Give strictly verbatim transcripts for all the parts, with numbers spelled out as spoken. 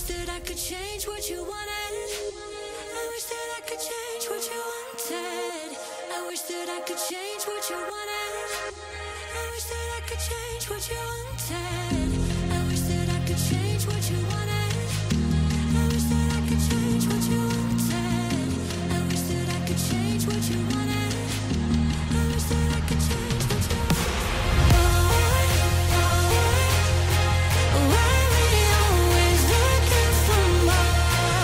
that I could change what you wanted. I wish that I could change what you wanted. I wish that I could change what you wanted. I wish that I could change what you wanted. I wish that I could change what you wanted. I wish that I could change what you wanted. I wish that I could change what you wanted. I wish that I could change what you wanted. Why we always looking for more?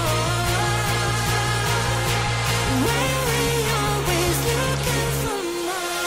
Why we always looking for more?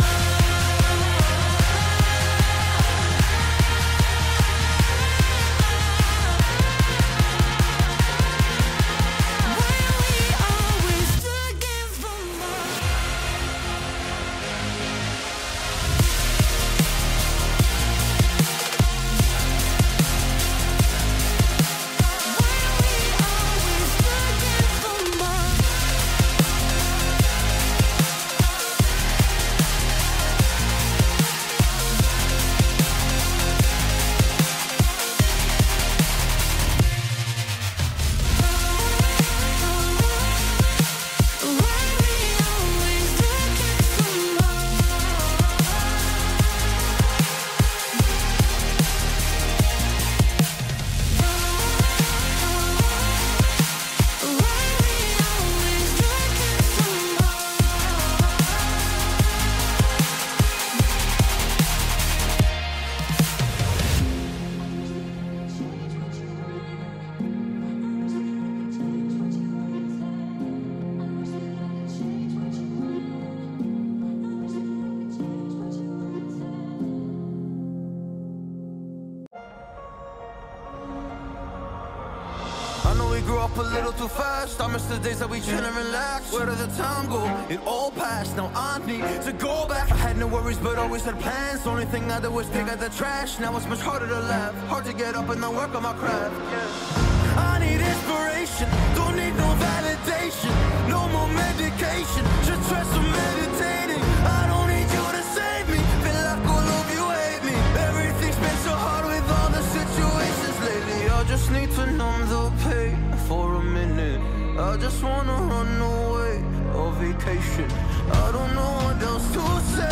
Up a little too fast. I miss the days that we chill and relax. Where did the time go? It all passed. Now I need to go back. I had no worries but always had plans. Only thing I did was dig out the trash. Now it's much harder to laugh. Hard to get up and then work on my craft. Yeah. I need inspiration. Don't need no validation. No more medication. Just try some meditating. I don't need you to save me. Feel like all of you hate me. Everything's been so hard with all the situations lately. I just need to numb the pain for a minute. I just wanna run away on vacation. I don't know what else to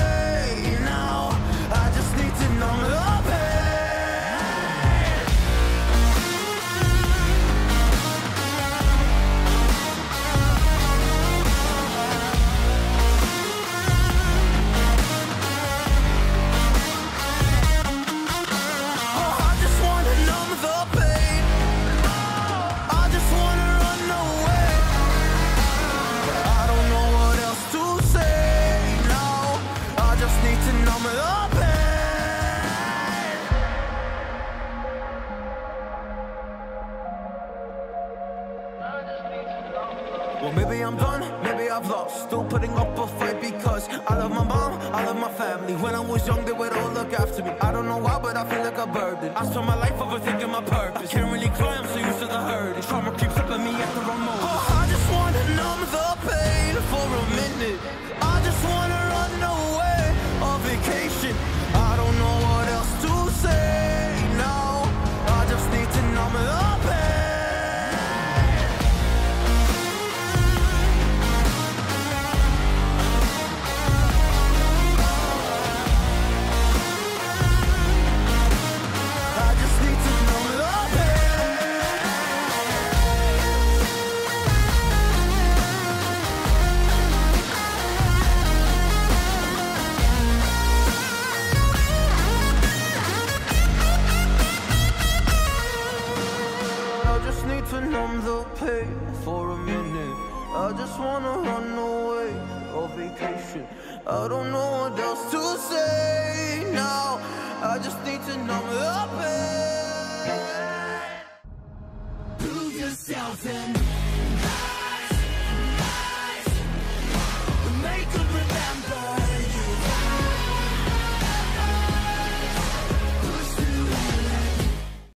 say now. I just need to numb the pain. Oh, I just wanna numb the pain. I just wanna run away. I don't know what else to say now. I just need to numb the pain. Well, maybe I'm done, maybe I've lost. Still putting up a fight because I love my mom, I love my family. When I was young, they would all look after me. I don't know why, but I feel like a burden. I spend my life overthinking my purpose. I can't really cry, I'm so used to the hurt. Trauma creeps up at me at the wrong moment. Oh, I just wanna numb the pain for a minute. I just wanna run away on vacation. I don't know what else to say now. I just need to numb the pain. I just need to numb the pain. I just need to numb the pain for a minute. I just wanna run away on vacation. I don't know what else to say now. I just need to numb the pain. Prove yourself and